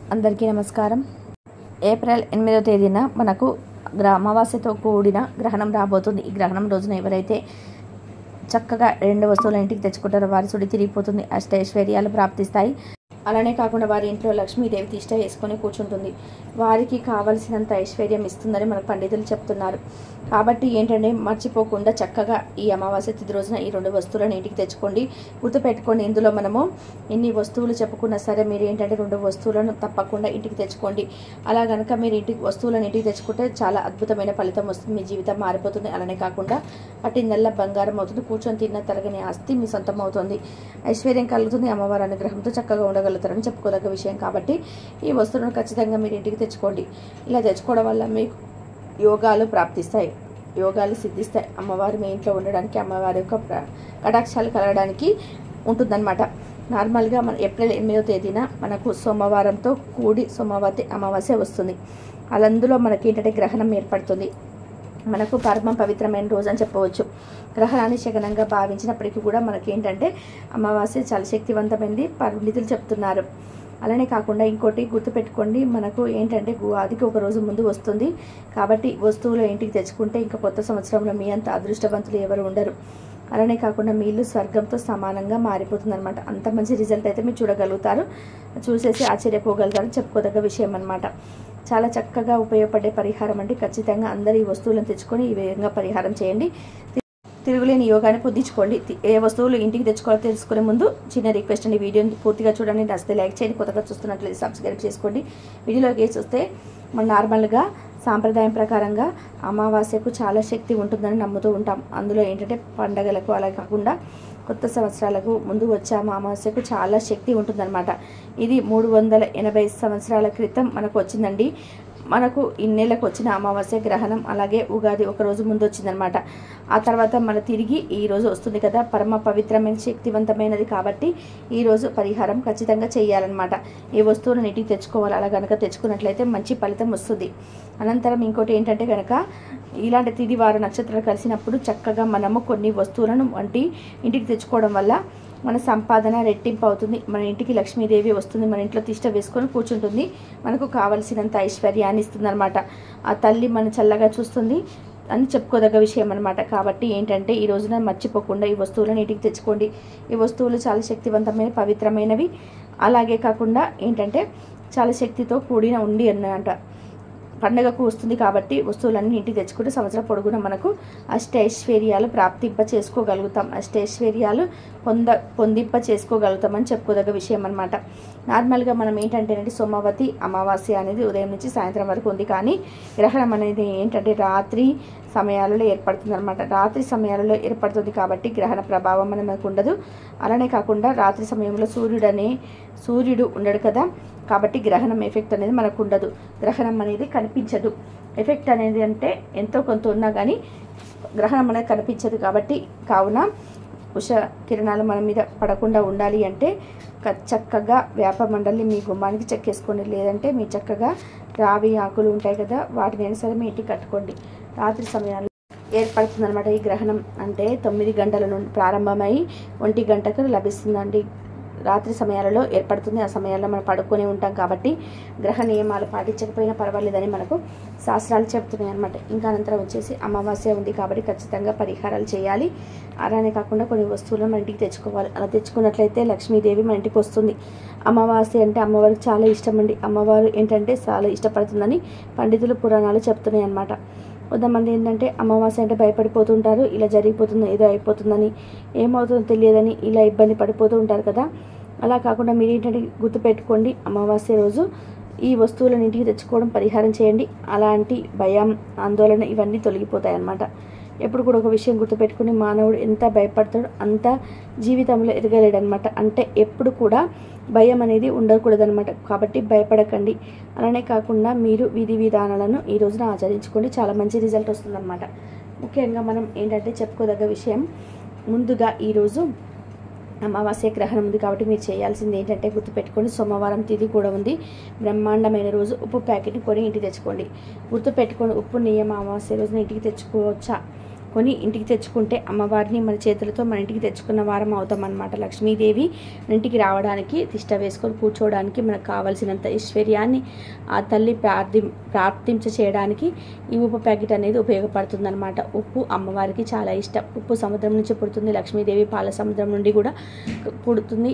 అందరికీ నమస్కారం. ఏప్రిల్ 8వ తేదీన మనకు అమావాస్యతో కూడిన గ్రహణం రాబోతుంది. ఈ గ్రహణం రోజున ఎవరైతే చక్కగా 2 వస్తువుల ఇంటికి తెచ్చుకుంటారో వారి సుడి తిరిగిపోతుంది, అష్టైశ్వర్యాలు ప్రాప్తిస్తాయి. అలానే కాకుండా వారి ఇంట్లో లక్ష్మీదేవి తిష్ట వేసుకొని కూర్చుంటుంది. వారికి కావలసినంత ఐశ్వర్యం ఇస్తుందని మన పండితులు చెప్తున్నారు. కాబట్టి ఏంటంటే మర్చిపోకుండా చక్కగా ఈ అమావాస్య తిథి రోజున ఈ 2 వస్తువులను ఇంటికి తెచ్చుకోండి. గుర్తుపెట్టుకోండి, ఇందులో మనము ఎన్ని వస్తువులు చెప్పుకున్నా సరే మీరు ఏంటంటే 2 వస్తువులను తప్పకుండా ఇంటికి తెచ్చుకోండి. అలా కనుక మీరు వస్తువులను ఇంటికి తెచ్చుకుంటే చాలా అద్భుతమైన ఫలితం వస్తుంది, మీ జీవితం మారిపోతుంది. అలానే కాకుండా పట్టిందల్లా బంగారం అవుతుంది, కూర్చొని తిన్న తరగని ఆస్తి మీ సొంతం అవుతుంది, ఐశ్వర్యం కలుగుతుంది, అమ్మవారి అనుగ్రహంతో చక్కగా ఉండగలుగుతారని చెప్పుకోదగ్గ విషయం. కాబట్టి ఈ వస్తువులను ఖచ్చితంగా మీరు ఇంటికి తెచ్చుకోండి. ఇలా తెచ్చుకోవడం వల్ల మీకు యోగాలు ప్రాప్తిస్తాయి, యోగాలు సిద్ధిస్తాయి. అమ్మవారు మీ ఇంట్లో ఉండడానికి, అమ్మవారి యొక్క కటాక్షాలు కలగడానికి ఉంటుందన్నమాట. నార్మల్గా మన ఏప్రిల్ 8వ తేదీన మనకు సోమవారంతో కూడి సోమవతి అమావాస్య వస్తుంది. అందులో మనకి ఏంటంటే గ్రహణం ఏర్పడుతుంది. మనకు పరమ పవిత్రమైన రోజు అని చెప్పవచ్చు. గ్రహణాన్ని శకనంగా భావించినప్పటికీ కూడా మనకి ఏంటంటే అమావాస్య చాలా శక్తివంతమైనది పండితులు చెప్తున్నారు. అలానే కాకుండా ఇంకోటి గుర్తుపెట్టుకోండి, మనకు ఏంటంటే ఆదికి ఒక రోజు ముందు వస్తుంది. కాబట్టి వస్తువులు ఇంటికి తెచ్చుకుంటే ఇంకా కొత్త సంవత్సరంలో మీ అంత అదృష్టవంతులు ఎవరు ఉండరు. అలానే కాకుండా మీ ఇల్లు స్వర్గంతో సమానంగా మారిపోతుంది అనమాట. అంత మంచి రిజల్ట్ అయితే మీరు చూడగలుగుతారు, చూసేసి ఆశ్చర్యపోగలుగుతారు, చెప్పుకోదగ్గ విషయం అనమాట. చాలా చక్కగా ఉపయోగపడే పరిహారం అంటే ఖచ్చితంగా అందరూ ఈ వస్తువులను తెచ్చుకొని ఈ విధంగా పరిహారం చేయండి. తిరుగులేని యోగాన్ని పొందించుకోండి. ఏ వస్తువులు ఇంటికి తెచ్చుకోవాలో తెలుసుకునే ముందు చిన్న రిక్వెస్ట్ అండి, వీడియోని పూర్తిగా చూడండి, నచ్చితే లైక్ చేయండి, కొత్తగా చూస్తున్నట్లయితే సబ్స్క్రైబ్ చేసుకోండి. వీడియోలోకి చూస్తే మనం నార్మల్గా సాంప్రదాయం ప్రకారంగా అమావాస్యకు చాలా శక్తి ఉంటుందని నమ్ముతూ ఉంటాం. అందులో ఏంటంటే పండగలకు అలా కాకుండా కొత్త సంవత్సరాలకు ముందు వచ్చే అమావాస్యకు చాలా శక్తి ఉంటుందన్నమాట. ఇది 380 సంవత్సరాల క్రితం మనకు వచ్చిందండి. మనకు ఇన్నేళ్ళకు వచ్చిన అమావాస్య గ్రహణం అలాగే ఉగాది ఒకరోజు ముందు వచ్చిందనమాట. ఆ తర్వాత మన తిరిగి ఈ రోజు వస్తుంది కదా, పరమ పవిత్రమైన శక్తివంతమైనది. కాబట్టి ఈరోజు పరిహారం ఖచ్చితంగా చేయాలన్నమాట. ఈ వస్తువులను ఇంటికి తెచ్చుకోవాలి. అలా కనుక తెచ్చుకున్నట్లయితే మంచి ఫలితం వస్తుంది. అనంతరం ఇంకోటి ఏంటంటే కనుక ఇలాంటి తిది వారు నక్షత్రాలు కలిసినప్పుడు చక్కగా మనము కొన్ని వస్తువులను ఇంటికి తెచ్చుకోవడం వల్ల మన సంపాదన రెట్టింపు అవుతుంది. మన ఇంటికి లక్ష్మీదేవి వస్తుంది, మన ఇంట్లో తిష్ట వేసుకొని కూర్చుంటుంది, మనకు కావలసినంత ఐశ్వర్యాన్ని ఇస్తుంది అనమాట. ఆ తల్లి మన చల్లగా చూస్తుంది అని చెప్పుకోదగ్గ విషయం అనమాట. కాబట్టి ఏంటంటే ఈ రోజున మర్చిపోకుండా ఈ వస్తువులను ఇంటికి తెచ్చుకోండి. ఈ వస్తువులు చాలా శక్తివంతమైన పవిత్రమైనవి. అలాగే కాకుండా ఏంటంటే చాలా శక్తితో కూడిన ఉండి అన్నమాట. పండగకు వస్తుంది కాబట్టి వస్తువులన్నీ ఇంటికి తెచ్చుకుంటే సంవత్సరం పొడుగున మనకు అష్టైశ్వర్యాలు ప్రాప్తింప చేసుకోగలుగుతాం, అష్టైశ్వర్యాలు పొందింప చేసుకోగలుగుతామని చెప్పుకోదగ్గ విషయం అనమాట. నార్మల్గా మనం ఏంటంటే సోమవతి అమావాస్య అనేది ఉదయం నుంచి సాయంత్రం వరకు ఉంది. కానీ గ్రహణం అనేది ఏంటంటే రాత్రి సమయాలలో ఏర్పడుతుంది అనమాట. రాత్రి సమయాలలో ఏర్పడుతుంది కాబట్టి గ్రహణ ప్రభావం మనకు ఉండదు. అలానే కాకుండా రాత్రి సమయంలో సూర్యుడు ఉండడు కదా, కాబట్టి గ్రహణం ఎఫెక్ట్ అనేది మనకు ఉండదు. గ్రహణం అనేది కనిపించదు. ఎఫెక్ట్ అనేది అంటే ఎంతో కొంత ఉన్నా కానీ గ్రహణం అనేది కనిపించదు. కాబట్టి కావున ఉష కిరణాలు మన మీద పడకుండా ఉండాలి అంటే చక్కగా వేప మండలి మీ గుమ్మానికి చెక్కేసుకోండి. లేదంటే మీ చక్కగా రావి ఆకులు ఉంటాయి కదా, వాటిని సరే మీ ఇంటికి కట్టుకోండి. రాత్రి సమయాల్లో ఏర్పడుతుంది అనమాట. ఈ గ్రహణం అంటే 9 గంటల నుండి ప్రారంభమై 1 గంటకు లభిస్తుందండి. రాత్రి సమయాలలో ఏర్పడుతుంది. ఆ సమయాల్లో మనం పడుకొని ఉంటాం కాబట్టి గ్రహ నియమాలు పాటించకపోయినా పర్వాలేదని మనకు శాస్త్రాలు చెప్తున్నాయి అనమాట. ఇంకా అనంతరం వచ్చేసి అమావాస్య ఉంది కాబట్టి ఖచ్చితంగా పరిహారాలు చేయాలి. అలానే కాకుండా కొన్ని వస్తువులను మన ఇంటికి తెచ్చుకోవాలి. అలా తెచ్చుకున్నట్లయితే లక్ష్మీదేవి మన ఇంటికి వస్తుంది. అమావాస్య అంటే అమ్మవారికి చాలా ఇష్టం అండి. అమ్మవారు ఏంటంటే చాలా ఇష్టపడుతుందని పండితులు పురాణాలు చెప్తున్నాయి అనమాట. కొంతమంది ఏంటంటే అమావాస్య అంటే భయపడిపోతుంటారు, ఇలా జరిగిపోతుంది ఏదో అయిపోతుందని, ఏమవుతుందో తెలియదని ఇలా ఇబ్బంది పడిపోతూ ఉంటారు కదా. అలా కాకుండా మీరు ఏంటంటే గుర్తుపెట్టుకోండి, అమావాస్య రోజు ఈ వస్తువులను ఇంటికి తెచ్చుకోవడం పరిహారం చేయండి. అలాంటి భయం ఆందోళన ఇవన్నీ తొలగిపోతాయి అన్నమాట. ఎప్పుడు కూడా ఒక విషయం గుర్తుపెట్టుకుని, మానవుడు ఎంత భయపడతాడో అంత జీవితంలో ఎదగలేడనమాట. అంటే ఎప్పుడు కూడా భయం అనేది ఉండకూడదనమాట. కాబట్టి భయపడకండి. అలానే కాకుండా మీరు విధి విధానాలను ఈ రోజున ఆచరించుకోండి, చాలా మంచి రిజల్ట్ వస్తుందన్నమాట. ముఖ్యంగా మనం ఏంటంటే చెప్పుకోదగ్గ విషయం, ముందుగా ఈరోజు అమావాస్య గ్రహణం ఉంది కాబట్టి మీరు చేయాల్సింది ఏంటంటే గుర్తుపెట్టుకోండి, సోమవారం తిథి కూడా ఉంది, బ్రహ్మాండమైన రోజు. ఉప్పు ప్యాకెట్ని కొని ఇంటికి తెచ్చుకోండి. గుర్తుపెట్టుకోండి, ఉప్పు నియమ అమావాస్య రోజున ఇంటికి తెచ్చుకోవచ్చా కొని ఇంటికి తెచ్చుకుంటే అమ్మవారిని మన చేతులతో మన ఇంటికి తెచ్చుకున్న వారం అవుతాం అన్నమాట. లక్ష్మీదేవి మన ఇంటికి రావడానికి, తిష్ట వేసుకొని కూర్చోవడానికి, మనకు కావలసినంత ఐశ్వర్యాన్ని ఆ తల్లి ప్రార్థించ చేయడానికి ఈ ఉప్పు ప్యాకెట్ అనేది ఉపయోగపడుతుంది అనమాట. ఉప్పు అమ్మవారికి చాలా ఇష్టం. ఉప్పు సముద్రం నుంచి పుడుతుంది, లక్ష్మీదేవి పాల సముద్రం నుండి కూడా పుడుతుంది.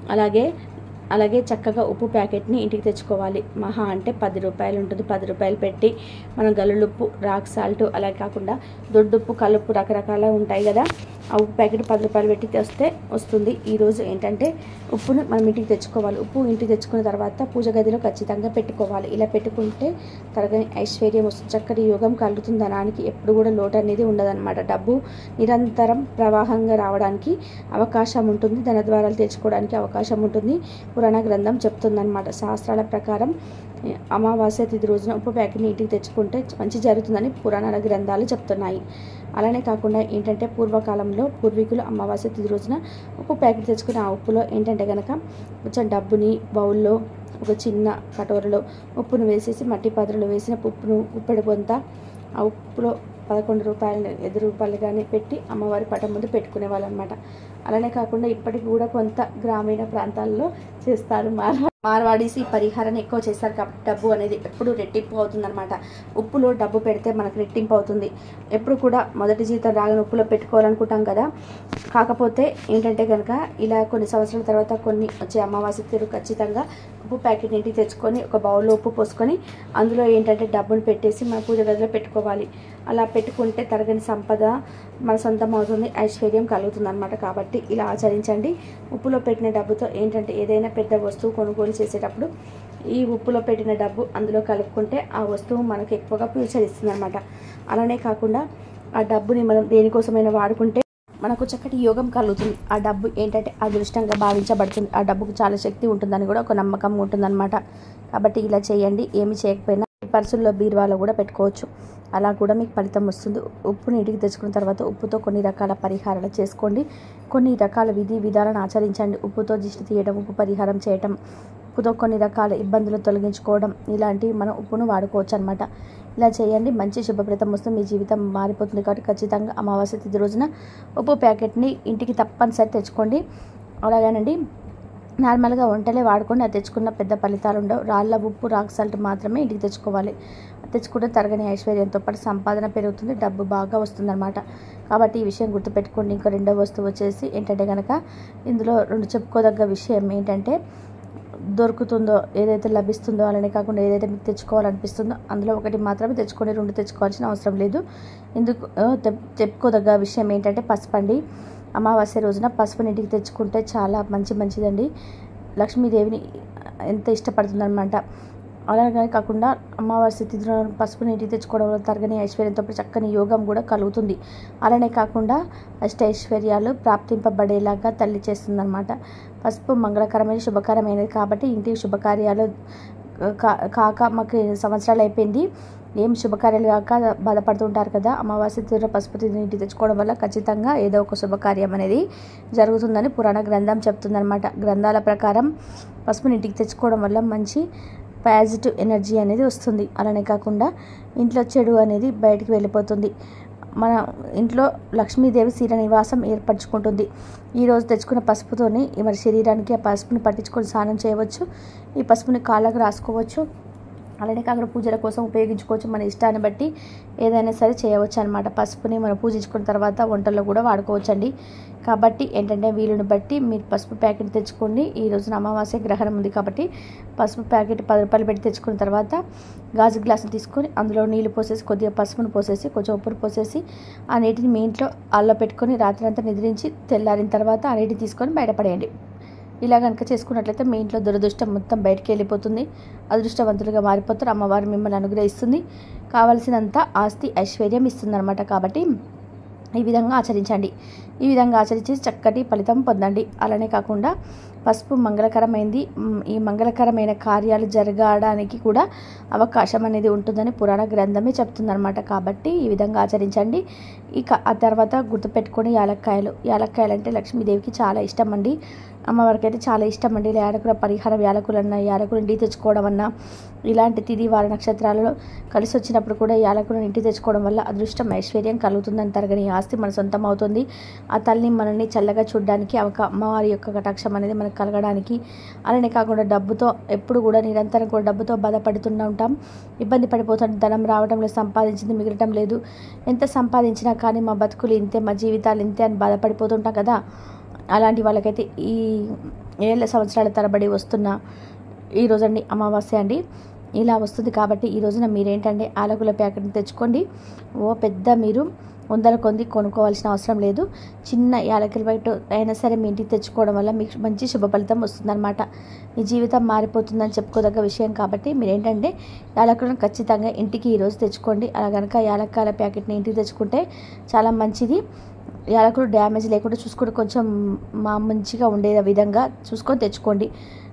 అలాగే చక్కగా ఉప్పు ప్యాకెట్ని ఇంటికి తెచ్చుకోవాలి. మహా అంటే 10 రూపాయలు ఉంటుంది. 10 రూపాయలు పెట్టి మనం గల్లులుప్పు, రాక్ సాల్ట్, అలా కాకుండా దొడ్డుప్పు, కల్లుప్పు రకరకాల ఉంటాయి కదా, ఆ ఉప్పు ప్యాకెట్ 10 రూపాయలు పెట్టి తెస్తే వస్తుంది. ఈరోజు ఏంటంటే ఉప్పును మనం ఇంటికి తెచ్చుకోవాలి. ఉప్పు ఇంటికి తెచ్చుకున్న తర్వాత పూజ గదిలో ఖచ్చితంగా పెట్టుకోవాలి. ఇలా పెట్టుకుంటే తరగని ఐశ్వర్యం వస్తుంది, చక్కటి యోగం కలుగుతుంది. ధనానికి ఎప్పుడు కూడా లోటు అనేది ఉండదన్నమాట. డబ్బు నిరంతరం ప్రవాహంగా రావడానికి అవకాశం ఉంటుంది, ధన ద్వారాలు తెచ్చుకోవడానికి అవకాశం ఉంటుంది. పురాణ గ్రంథం చెప్తుందన్నమాట. శాస్త్రాల ప్రకారం అమావాస్య తిథి రోజున ఉప్పు ప్యాకెట్ని ఇంటికి తెచ్చుకుంటే మంచి జరుగుతుందని పురాణాల గ్రంథాలు చెప్తున్నాయి. అలానే కాకుండా ఏంటంటే పూర్వకాలంలో పూర్వీకులు అమావాస్య తిథి రోజున ఉప్పు ప్యాకెట్ తెచ్చుకుని ఆ ఉప్పులో ఏంటంటే కనుక కొంచెం డబ్బుని బౌల్లో, ఒక చిన్న కటోరలో ఉప్పును వేసేసి మట్టి పాత్రలో వేసిన ఉప్పును ఉప్పెడు కొంత ఆ ఉప్పులో 11 రూపాయలు, 5 రూపాయలు కానీ పెట్టి అమ్మవారి పటం ముందు పెట్టుకునే వాళ్ళు అనమాట. అలానే కాకుండా ఇప్పటికి కూడా కొంత గ్రామీణ ప్రాంతాల్లో చేస్తారు. మార్వాడీస్ ఈ పరిహారాన్ని ఎక్కువ చేస్తారు కాబట్టి డబ్బు అనేది ఎప్పుడు రెట్టింపు అవుతుంది అనమాట. ఉప్పులో డబ్బు పెడితే మనకు రెట్టింపు అవుతుంది. ఎప్పుడు కూడా మొదటి జీతం రాగానే ఉప్పులో పెట్టుకోవాలనుకుంటాం కదా, కాకపోతే ఏంటంటే కనుక ఇలా కొన్ని సంవత్సరాల తర్వాత కొన్ని వచ్చే అమావాస్య తీరు ఖచ్చితంగా ఉప్పు ప్యాకెట్ ఇంటికి తెచ్చుకొని ఒక బౌల్లో ఉప్పు పోసుకొని అందులో ఏంటంటే డబ్బును పెట్టేసి మన పూజ గదిలో పెట్టుకోవాలి. అలా పెట్టుకుంటే తరగని సంపద మన సొంతం అవుతుంది, ఐశ్వర్యం కలుగుతుంది అనమాట. కాబట్టి ఇలా ఆచరించండి. ఉప్పులో పెట్టిన డబ్బుతో ఏంటంటే ఏదైనా పెద్ద వస్తువు కొనుగోలు చేసేటప్పుడు ఈ ఉప్పులో పెట్టిన డబ్బు అందులో కలుపుకుంటే ఆ వస్తువు మనకు ఎక్కువగా ఫ్యూచర్ ఇస్తుంది అనమాట. అలానే కాకుండా ఆ డబ్బుని మనం దేనికోసమైనా వాడుకుంటే మనకు చక్కటి యోగం కలుగుతుంది. ఆ డబ్బు ఏంటంటే అదృష్టంగా భావించబడుతుంది. ఆ డబ్బుకు చాలా శక్తి ఉంటుందని కూడా ఒక నమ్మకం ఉంటుందన్నమాట. కాబట్టి ఇలా చేయండి. ఏమి చేయకపోయినా పర్సుల్లో, బీరువాలో కూడా పెట్టుకోవచ్చు. అలా కూడా మీకు ఫలితం వస్తుంది. ఉప్పుని ఇంటికి తెచ్చుకున్న తర్వాత ఉప్పుతో కొన్ని రకాల పరిహారాలు చేసుకోండి. కొన్ని రకాల విధి విధాలను ఆచరించండి. ఉప్పుతో దిష్టి తీయడం, ఉప్పు పరిహారం చేయటం, ఉప్పుతో కొన్ని రకాల ఇబ్బందులు తొలగించుకోవడం, ఇలాంటివి మనం ఉప్పును వాడుకోవచ్చు అనమాట. ఇలా చేయండి. మంచి శుభప్రదం వస్తుంది, మీ జీవితం మారిపోతుంది. కాబట్టి ఖచ్చితంగా అమావాస్య తిథి రోజున ఉప్పు ప్యాకెట్ని ఇంటికి తప్పనిసరి తెచ్చుకోండి. అలాగేనండి నార్మల్గా వంటలే వాడుకొని అది తెచ్చుకున్న పెద్ద ఫలితాలు ఉండవు. రాళ్ళ ఉప్పు, రాక్ సాల్ట్ మాత్రమే ఇంటికి తెచ్చుకోవాలి. తెచ్చుకుంటే తరగని ఐశ్వర్యంతో పాటు సంపాదన పెరుగుతుంది, డబ్బు బాగా వస్తుందన్నమాట. కాబట్టి ఈ విషయం గుర్తుపెట్టుకోండి. ఇంకా రెండో వస్తువు వచ్చేసి ఏంటంటే కనుక ఇందులో రెండు చెప్పుకోదగ్గ విషయం ఏంటంటే దొరుకుతుందో, ఏదైతే లభిస్తుందో, అలానే కాకుండా ఏదైతే మీకు తెచ్చుకోవాలనిపిస్తుందో అందులో ఒకటి మాత్రమే తెచ్చుకొని 2 తెచ్చుకోవాల్సిన అవసరం లేదు. ఇందుకు చెప్పుకోదగ్గ విషయం ఏంటంటే పసుపు అండి. అమావాస్య రోజున పసుపుని ఇంటికి తెచ్చుకుంటే చాలా మంచిదండి. లక్ష్మీదేవిని ఎంత ఇష్టపడుతుందన్నమాట. అలాగే కాకుండా అమావాస్య తిథిలో పసుపుని ఇంటికి తెచ్చుకోవడం వల్ల తరగని ఐశ్వర్యంతో చక్కని యోగం కూడా కలుగుతుంది. అలానే కాకుండా అష్టైశ్వర్యాలు ప్రాప్తింపబడేలాగా తల్లి చేస్తుందన్నమాట. పసుపు మంగళకరమైన, శుభకరమైనది. కాబట్టి ఇంటికి శుభకార్యాలు కాక మాకు సంవత్సరాలు అయిపోయింది, ఏం శుభకార్యాలు కాక బాధపడుతూ ఉంటారు కదా. అమావాస్య తిథిలో పసుపు ఇంటికి తెచ్చుకోవడం వల్ల ఖచ్చితంగా ఏదో ఒక శుభకార్యం అనేది జరుగుతుందని పురాణ గ్రంథం చెప్తుందన్నమాట. గ్రంథాల ప్రకారం పసుపుని ఇంటికి తెచ్చుకోవడం వల్ల మంచి పాజిటివ్ ఎనర్జీ అనేది వస్తుంది. అలానే కాకుండా ఇంట్లో చెడు అనేది బయటికి వెళ్ళిపోతుంది. మన ఇంట్లో లక్ష్మీదేవి స్థిర నివాసం ఏర్పరచుకుంటుంది. ఈరోజు తెచ్చుకున్న పసుపుతోని మన శరీరానికి ఆ పసుపుని పట్టించుకొని స్నానం చేయవచ్చు. ఈ పసుపుని కాళ్ళకు రాసుకోవచ్చు. అలానే కాకుండా పూజల కోసం ఉపయోగించుకోవచ్చు. మన ఇష్టాన్ని బట్టి ఏదైనా సరే చేయవచ్చు అనమాట. పసుపుని మనం పూజించుకున్న తర్వాత వంటల్లో కూడా వాడుకోవచ్చండి. కాబట్టి ఏంటంటే వీలుని బట్టి మీరు పసుపు ప్యాకెట్ తెచ్చుకోండి. ఈ రోజున అమావాస్య గ్రహణం ఉంది కాబట్టి పసుపు ప్యాకెట్ 10 రూపాయలు పెట్టి తెచ్చుకున్న తర్వాత గాజు గ్లాసులు తీసుకొని అందులో నీళ్లు పోసేసి, కొద్దిగా పసుపును పోసేసి, కొంచెం ఉప్పును పోసేసి ఆ నీటిని మీ ఇంట్లో ఆల్లో పెట్టుకొని రాత్రంతా నిద్రించి తెల్లారిన తర్వాత ఆ నీటిని తీసుకొని బయటపడేయండి. ఇలా కనుక చేసుకున్నట్లయితే మీ ఇంట్లో దురదృష్టం మొత్తం బయటికి వెళ్ళిపోతుంది, అదృష్టవంతులుగా మారిపోతారు. అమ్మవారు మిమ్మల్ని అనుగ్రహిస్తుంది, కావలసినంత ఆస్తి ఐశ్వర్యం ఇస్తుందన్నమాట. కాబట్టి ఈ విధంగా ఆచరించండి. ఈ విధంగా ఆచరించి చక్కటి ఫలితం పొందండి. అలానే కాకుండా పసుపు మంగళకరమైంది. ఈ మంగళకరమైన కార్యాలు జరగడానికి కూడా అవకాశం అనేది ఉంటుందని పురాణ గ్రంథమే చెప్తుందన్నమాట. కాబట్టి ఈ విధంగా ఆచరించండి. ఇక ఆ తర్వాత గుర్తుపెట్టుకొని యాలక్కాయలు అంటే లక్ష్మీదేవికి చాలా ఇష్టం అండి. అమ్మవారికి అయితే చాలా ఇష్టం అండి. యాలకుల పరిహారం, యాలకులన్నా యాలకులు ఇంటికి తెచ్చుకోవడం అన్నా, ఇలాంటి తిథి వార నక్షత్రాలలో కలిసి వచ్చినప్పుడు కూడా యాలకులను ఇంటికి తెచ్చుకోవడం వల్ల అదృష్టం ఐశ్వర్యం కలుగుతుందంటారు. కానీ ఆస్తి మన సొంతం అవుతుంది. ఆ తల్లిని మనల్ని చల్లగా చూడడానికి అమ్మవారి యొక్క కటాక్షం అనేది మనకు కలగడానికి, అలానే కాకుండా డబ్బుతో ఎప్పుడు కూడా నిరంతరం కూడా డబ్బుతో బాధపడుతూ ఉంటాం, ఇబ్బంది పడిపోతాం. ధనం రావడం లేదు, సంపాదించింది మిగలటం లేదు, ఎంత సంపాదించినా కానీ మా బతుకులు ఇంతే, మా జీవితాలు ఇంతే అని బాధపడిపోతుంటాం కదా. అలాంటి వాళ్ళకైతే ఈ ఏళ్ళ సంవత్సరాల తరబడి వస్తున్న ఈ రోజండి అమావాస్య అండి. ఇలా వస్తుంది కాబట్టి ఈ రోజున మీరేంటంటే యాలకుల ప్యాకెట్ని తెచ్చుకోండి. పెద్ద మీరు వందల కొంది కొనుక్కోవాల్సిన అవసరం లేదు. చిన్న యాలకుల బయట అయినా సరే మీ ఇంటికి తెచ్చుకోవడం వల్ల మీకు మంచి శుభ ఫలితం వస్తుందన్నమాట. మీ జీవితం మారిపోతుందని చెప్పుకోదగ్గ విషయం కాబట్టి మీరేంటంటే యాలకులను ఖచ్చితంగా ఇంటికి ఈరోజు తెచ్చుకోండి. అలా కనుక యాలక్కాయల ప్యాకెట్ని ఇంటికి తెచ్చుకుంటే చాలా మంచిది. యాలకులు డ్యామేజ్ లేకుండా చూసుకుంటే కొంచెం మంచిగా ఉండే విధంగా చూసుకొని తెచ్చుకోండి.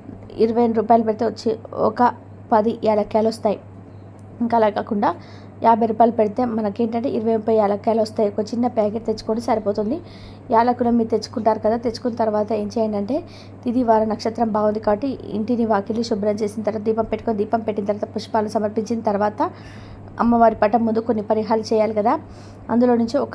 20 రూపాయలు పెడితే వచ్చి ఒక 10 యాలక్కాయలు వస్తాయి. ఇంకా అలా కాకుండా 50 రూపాయలు పెడితే మనకేంటంటే 20-30 యాలక్కాయలు వస్తాయి. ఒక చిన్న ప్యాకెట్ తెచ్చుకొని సరిపోతుంది. యాలకులు మీరు తెచ్చుకుంటారు కదా, తెచ్చుకున్న తర్వాత ఏం చేయండి అంటే తిథి వార నక్షత్రం బాగుంది కాబట్టి ఇంటిని వాకిలి శుభ్రం చేసిన తర్వాత దీపం పెట్టిన తర్వాత పుష్పాలు సమర్పించిన తర్వాత అమ్మవారి పటం ముందు కొన్ని పరిహారాలు చేయాలి కదా. అందులో నుంచి ఒక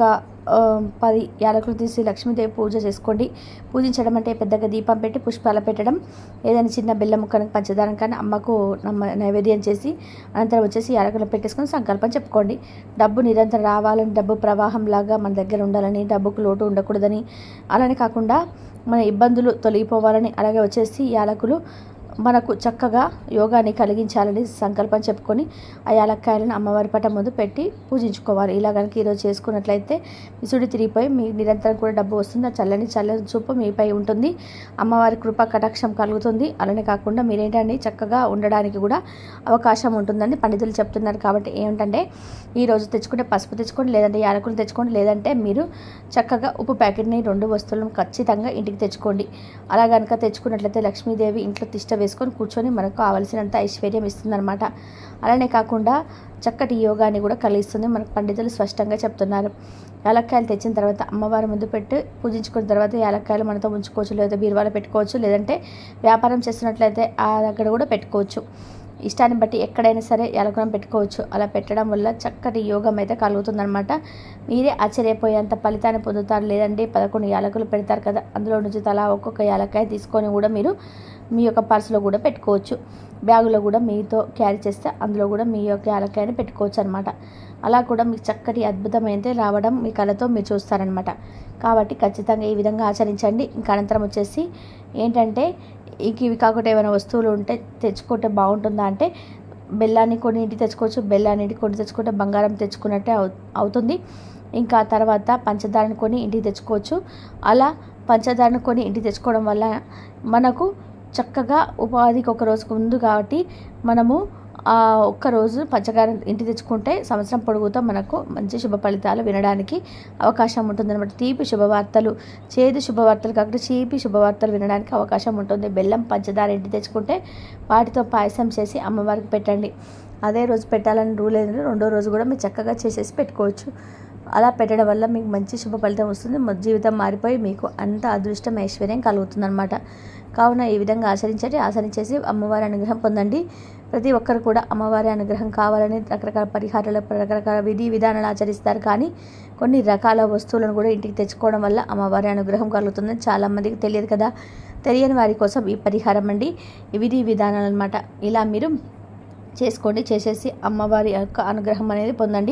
10 యాలకులు తీసి లక్ష్మీదేవి పూజ చేసుకోండి. పూజించడం అంటే పెద్దగా దీపం పెట్టి పుష్పాలు పెట్టడం, ఏదైనా చిన్న బెల్లం ముక్కను పంచదార కానీ అమ్మకు నైవేద్యం చేసి అనంతరం వచ్చేసి యాలకులు పెట్టేసుకొని సంకల్పం చెప్పుకోండి. డబ్బు నిరంతరం రావాలని, డబ్బు ప్రవాహం లాగా మన దగ్గర ఉండాలని, డబ్బుకు లోటు ఉండకూడదని, అలానే కాకుండా మన ఇబ్బందులు తొలగిపోవాలని, అలాగే వచ్చేసి యాలకులు మనకు చక్కగా యోగాన్ని కలిగించాలని సంకల్పం చెప్పుకొని ఆ యాలక్కాయలను అమ్మవారి పటం ముందు పెట్టి పూజించుకోవాలి. ఇలా కనుక ఈరోజు చేసుకున్నట్లయితే విసుడి తిరిగిపోయి మీ నిరంతరం కూడా డబ్బు వస్తుంది. చల్లని చూపు మీపై ఉంటుంది. అమ్మవారి కృప కటాక్షం కలుగుతుంది. అలానే కాకుండా మీరేంటంటే చక్కగా ఉండడానికి కూడా అవకాశం ఉంటుందని పండితులు చెప్తున్నారు. కాబట్టి ఏమిటంటే ఈరోజు తెచ్చుకుంటే పసుపు తెచ్చుకోండి, లేదంటే యాలకులు తెచ్చుకోండి, లేదంటే మీరు చక్కగా ఉప్పు ప్యాకెట్ని 2 వస్తువులను ఖచ్చితంగా ఇంటికి తెచ్చుకోండి. అలా కనుక తెచ్చుకున్నట్లయితే లక్ష్మీదేవి ఇంట్లో తిష్ట వేసుకొని కూర్చొని మనకు కావలసినంత ఐశ్వర్యం ఇస్తుందన్నమాట. అలానే కాకుండా చక్కటి యోగాన్ని కూడా కలిగిస్తుంది. మనకు పండితులు స్పష్టంగా చెప్తున్నారు. యాలక్కాయలు తెచ్చిన తర్వాత అమ్మవారి ముందు పెట్టి పూజించుకున్న తర్వాత యాలక్కాయలు మనతో ఉంచుకోవచ్చు, లేదా బీరువాలో పెట్టుకోవచ్చు, లేదంటే వ్యాపారం చేస్తున్నట్లయితే అక్కడ కూడా పెట్టుకోవచ్చు. ఇష్టాన్ని బట్టి ఎక్కడైనా సరే యాలకులను పెట్టుకోవచ్చు. అలా పెట్టడం వల్ల చక్కటి యోగం అయితే కలుగుతుందన్నమాట. మీరే ఆశ్చర్యపోయేంత ఫలితాన్ని పొందుతారు. లేదంటే 11 యాలకులు పెడతారు కదా, అందులో నుంచి తలా ఒక్కొక్క యాలక్కాయ తీసుకొని కూడా మీరు మీ యొక్క పర్సులో కూడా పెట్టుకోవచ్చు. బ్యాగులో కూడా మీతో క్యారీ చేస్తే అందులో కూడా మీ యొక్క యాలక్కాయని పెట్టుకోవచ్చు అనమాట. అలా కూడా మీకు చక్కటి అద్భుతమైతే రావడం మీ కళతో మీరు చూస్తారనమాట. కాబట్టి ఖచ్చితంగా ఈ విధంగా ఆచరించండి. ఇంకా అనంతరం వచ్చేసి ఏంటంటే ఇవి కాకుండా ఏమైనా వస్తువులు ఉంటే తెచ్చుకుంటే బాగుంటుందా అంటే బెల్లాన్ని కొన్ని ఇంటికి తెచ్చుకోవచ్చు. బెల్లాన్ని కొన్ని తెచ్చుకుంటే బంగారం తెచ్చుకున్నట్టే అవుతుంది. ఇంకా తర్వాత పంచదారను కొని ఇంటికి తెచ్చుకోవచ్చు. అలా పంచదారను కొని ఇంటికి తెచ్చుకోవడం వల్ల మనకు చక్కగా ఉపాధికి ఒక రోజుకు ముందు కాబట్టి మనము ఒక్కరోజు పంచదారం ఇంటికి తెచ్చుకుంటే సంవత్సరం పొడుగుతో మనకు మంచి శుభ ఫలితాలు వినడానికి అవకాశం ఉంటుందన్నమాట. తీపి శుభవార్తలు, చేదు శుభవార్తలు కాకుండా తీపి శుభవార్తలు వినడానికి అవకాశం ఉంటుంది. బెల్లం పంచదార ఇంటికి తెచ్చుకుంటే వాటితో పాయసం చేసి అమ్మవారికి పెట్టండి. అదే రోజు పెట్టాలని రూల్ ఏంటంటే 2వ రోజు కూడా మీరు చక్కగా చేసేసి పెట్టుకోవచ్చు. అలా పెట్టడం వల్ల మీకు మంచి శుభ ఫలితం వస్తుంది. జీవితం మారిపోయి మీకు అంత అదృష్టం ఐశ్వర్యం కలుగుతుందన్నమాట. కావున ఈ విధంగా ఆచరించేసి అమ్మవారి అనుగ్రహం పొందండి. ప్రతి ఒక్కరు కూడా అమ్మవారి అనుగ్రహం కావాలని రకరకాల పరిహారాలు, రకరకాల విధి విధానాలు ఆచరిస్తారు. కానీ కొన్ని రకాల వస్తువులను కూడా ఇంటికి తెచ్చుకోవడం వల్ల అమ్మవారి అనుగ్రహం కలుగుతుందని చాలామందికి తెలియదు కదా. తెలియని వారి కోసం ఈ పరిహారం అండి, ఈ విధి విధానాలు అనమాట. ఇలా మీరు చేసుకోండి. చేసేసి అమ్మవారి యొక్క అనుగ్రహం అనేది పొందండి.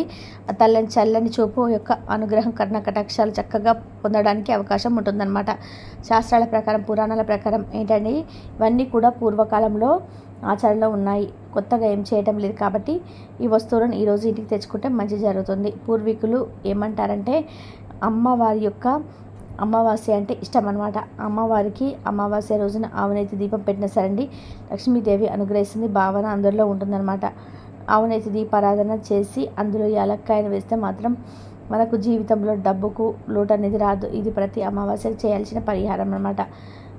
చల్లని చూపు యొక్క అనుగ్రహం, కర్ణ కటాక్షాలు చక్కగా పొందడానికి అవకాశం ఉంటుందన్నమాట. శాస్త్రాల ప్రకారం, పురాణాల ప్రకారం ఏంటంటే ఇవన్నీ కూడా పూర్వకాలంలో ఆచరణలో ఉన్నాయి. కొత్తగా ఏం చేయటం లేదు. కాబట్టి ఈ వస్తువులను ఈరోజు ఇంటికి తెచ్చుకుంటే మంచి జరుగుతుంది. పూర్వీకులు ఏమంటారంటే అమ్మవారి యొక్క అమావాస్య అంటే ఇష్టం అనమాట. అమ్మవారికి అమావాస్య రోజున ఆవునేతి దీపం పెట్టిన సరండి లక్ష్మీదేవి అనుగ్రహిస్తుంది భావన అందరిలో ఉంటుందన్నమాట. ఆవునేతి దీపారాధన చేసి అందులో యాలక్కాయను వేస్తే మాత్రం మనకు జీవితంలో డబ్బుకు లోటు అనేది రాదు. ఇది ప్రతి అమావాస్యకు చేయాల్సిన పరిహారం అనమాట.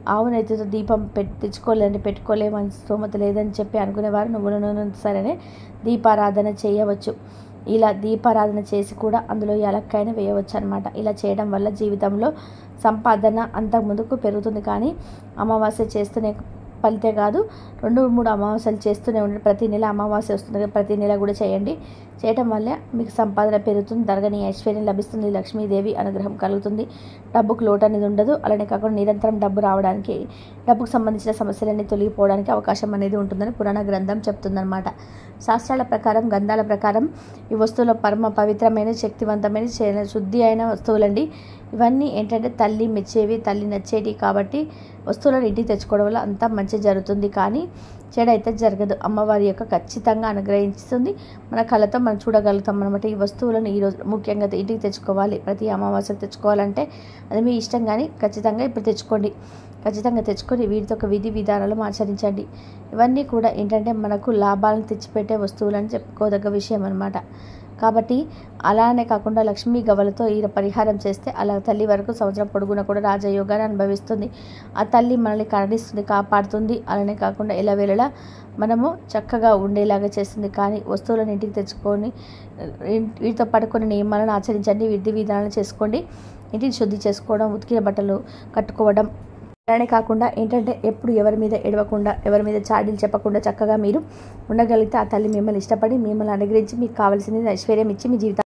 ఆవు నెయ్యితో దీపం పెట్టుకోలేమని స్తోమత లేదని చెప్పి అనుకునేవారు నువ్వుల నూనె సరే దీపారాధన చేయవచ్చు. ఇలా దీపారాధన చేసి కూడా అందులో యాలక్కాయను వేయవచ్చు అనమాట. ఇలా చేయడం వల్ల జీవితంలో సంపాదన అంతకుముందుకు పెరుగుతుంది. కానీ అమావాస్య చేస్తూనే ఫలితే కాదు, 2-3 అమావాస్యలు చేస్తూనే ఉండండి. ప్రతి నెల అమావాస్య వస్తుంది కదా, ప్రతి నెల కూడా చేయండి. చేయటం వల్ల మీకు సంపాదన పెరుగుతుంది, తరగని ఐశ్వర్యం లభిస్తుంది, లక్ష్మీదేవి అనుగ్రహం కలుగుతుంది, డబ్బుకు లోటు అనేది ఉండదు. అలానే కాకుండా నిరంతరం డబ్బు రావడానికి, డబ్బుకు సంబంధించిన సమస్యలన్నీ తొలగిపోవడానికి అవకాశం అనేది ఉంటుందని పురాణ గ్రంథం చెప్తుందన్నమాట. శాస్త్రాల ప్రకారం, గంధాల ప్రకారం ఈ వస్తువులు పరమ పవిత్రమైన, శక్తివంతమైన, శుద్ధి అయిన వస్తువులండి. ఇవన్నీ ఏంటంటే తల్లి మెచ్చేవి, తల్లి నచ్చేవి కాబట్టి వస్తువులను ఇంటికి తెచ్చుకోవడం వల్ల అంతా మంచి జరుగుతుంది. కానీ చెడైతే జరగదు. అమ్మవారి యొక్క ఖచ్చితంగా అనుగ్రహిస్తుంది. మన కళ్ళతో మనం చూడగలుగుతాం అనమాట. ఈ వస్తువులను ఈరోజు ముఖ్యంగా ఇంటికి తెచ్చుకోవాలి. ప్రతి అమావాస్యకు తెచ్చుకోవాలంటే అది మీ ఇష్టం, కానీ ఖచ్చితంగా ఇప్పుడు తెచ్చుకోండి. ఖచ్చితంగా తెచ్చుకొని వీటితో ఒక విధి విధానాలు ఆచరించండి. ఇవన్నీ కూడా ఏంటంటే మనకు లాభాలను తెచ్చిపెట్టే వస్తువులని చెప్పుకోదగ్గ విషయం అనమాట. కాబట్టి అలానే కాకుండా లక్ష్మీ గవ్వలతో ఈ పరిహారం చేస్తే అలా తల్లి వరకు సంవత్సరం పొడుగున కూడా రాజయోగాన్ని అనుభవిస్తుంది. ఆ తల్లి మనల్ని కరుణిస్తుంది, కాపాడుతుంది. అలానే కాకుండా ఎల్లవేళలా మనము చక్కగా ఉండేలాగా చేస్తుంది. కానీ వస్తువులను ఇంటికి తెచ్చుకొని వీటితో పాటు కొన్ని నియమాలను ఆచరించండి, విధి విధానాలు చేసుకోండి. ఇంటిని శుద్ధి చేసుకోవడం, ఉతికిన బట్టలు కట్టుకోవడం, అలానే కాకుండా ఏంటంటే ఎప్పుడు ఎవరి మీద ఎడవకుండా, ఎవరి మీద చాడీలు చెప్పకుండా చక్కగా మీరు ఉండగలిగితే ఆ తల్లి మిమ్మల్ని ఇష్టపడి మిమ్మల్ని అనుగ్రహించి మీకు కావాల్సింది ఐశ్వర్యం ఇచ్చి మీ జీవితం